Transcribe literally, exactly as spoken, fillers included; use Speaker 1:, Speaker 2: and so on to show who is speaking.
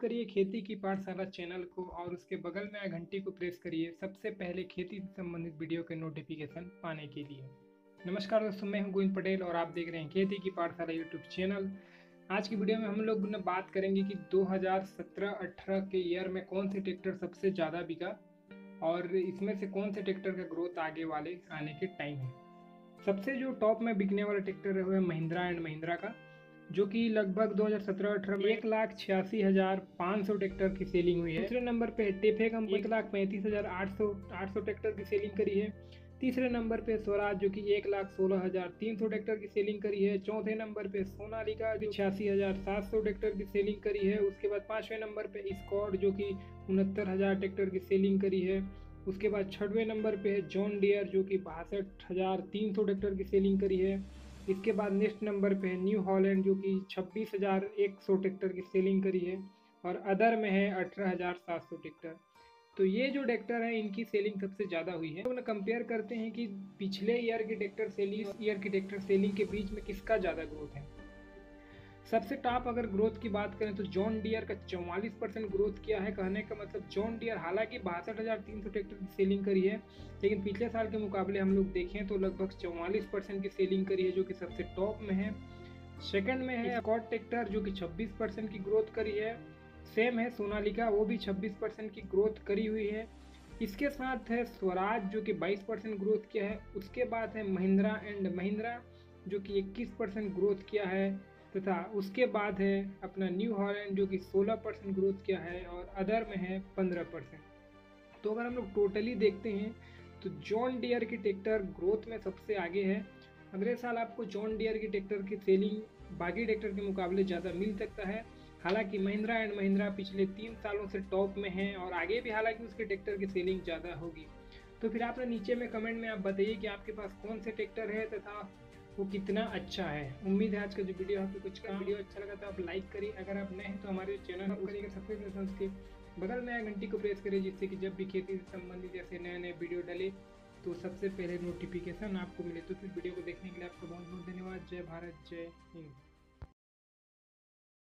Speaker 1: करिए खेती की पाठशाला चैनल को और उसके बगल में आए घंटी को प्रेस करिए सबसे पहले खेती से संबंधित वीडियो के नोटिफिकेशन पाने के लिए। नमस्कार दोस्तों, मैं हूं गोविंद पटेल और आप देख रहे हैं खेती की पाठशाला यूट्यूब चैनल। आज की वीडियो में हम लोग ने बात करेंगे कि दो हज़ार सत्रह अठारह के ईयर में कौन से ट्रैक्टर सबसे ज़्यादा बिका और इसमें से कौन से ट्रैक्टर का ग्रोथ आगे वाले आने के टाइम है। सबसे जो टॉप में बिकने वाला ट्रैक्टर है वो है महिंद्रा एंड महिंद्रा का, जो कि लगभग दो हज़ार सत्रह अठारह में एक लाख छियासी हज़ार पाँच सौ ट्रैक्टर की सेलिंग हुई है। दूसरे नंबर पे टेफे कंपनी एक लाख पैंतीस हज़ार आठ सौ आठ सौ ट्रैक्टर की सेलिंग करी है। तीसरे नंबर पे स्वराज जो कि एक लाख सोलह हज़ार तीन सौ ट्रैक्टर की सेलिंग करी है। चौथे नंबर पे सोनालिका जो छियासी हज़ार सात सौ ट्रैक्टर की सेलिंग करी है। उसके बाद पाँचवें नंबर पे स्कॉट जो कि उनहत्तर हज़ार ट्रैक्टर की सेलिंग करी है। उसके बाद छठवें नंबर पे है जॉन डियर जो कि बासठ हज़ार तीन सौ ट्रैक्टर की सेलिंग करी है। इसके बाद नेक्स्ट नंबर पे है न्यू हॉलैंड जो कि छब्बीस हज़ार एक सौ ट्रैक्टर की सेलिंग करी है और अदर में है अठारह हज़ार सात सौ ट्रैक्टर। तो ये जो ट्रैक्टर है इनकी सेलिंग सबसे ज़्यादा हुई है। तो कंपेयर करते हैं कि पिछले ईयर की ट्रैक्टर सेलिंग इस ईयर की ट्रैक्टर सेलिंग के बीच में किसका ज़्यादा ग्रोथ है। सबसे टॉप अगर ग्रोथ की बात करें तो जॉन डियर का चौवालीस परसेंट ग्रोथ किया है। कहने का मतलब जॉन डियर हालांकि बासठ हज़ार तीन सौ ट्रैक्टर की सेलिंग करी है, लेकिन पिछले साल के मुकाबले हम लोग देखें तो लगभग चौवालीस परसेंट की सेलिंग करी है, जो कि सबसे टॉप में है। सेकंड में है स्कॉट ट्रैक्टर जो कि छब्बीस परसेंट की ग्रोथ करी है। सेम है सोनालिका, वो भी छब्बीस परसेंट की ग्रोथ करी हुई है। इसके साथ है स्वराज जो कि बाईस परसेंट ग्रोथ किया है। उसके बाद है महिंद्रा एंड महिंद्रा जो कि इक्कीस परसेंट ग्रोथ किया है, तथा उसके बाद है अपना न्यू हॉलैंड जो कि सोलह परसेंट ग्रोथ किया है और अदर में है पंद्रह परसेंट। तो अगर हम लोग टोटली देखते हैं तो जॉन डियर की ट्रैक्टर ग्रोथ में सबसे आगे है। अगले साल आपको जॉन डियर की ट्रैक्टर की सेलिंग बाकी ट्रैक्टर के मुकाबले ज़्यादा मिल सकता है। हालांकि महिंद्रा एंड महिंद्रा पिछले तीन सालों से टॉप में है और आगे भी हालांकि उसके ट्रैक्टर की सेलिंग ज़्यादा होगी। तो फिर आपने नीचे में कमेंट में आप बताइए कि आपके पास कौन से ट्रैक्टर है तथा वो कितना अच्छा है। उम्मीद है आज का जो वीडियो आपको कुछ का वीडियो अच्छा लगा तो आप लाइक करिए। अगर आप नए हैं तो हमारे चैनल को करिएगा सब्सक्राइब, उसके बगल में घंटी को प्रेस करिए, जिससे कि जब भी खेती से संबंधित जैसे नए नए वीडियो डाले तो सबसे पहले नोटिफिकेशन आपको मिले। तो फिर वीडियो को देखने के लिए आपका बहुत बहुत धन्यवाद। जय भारत, जय हिंद।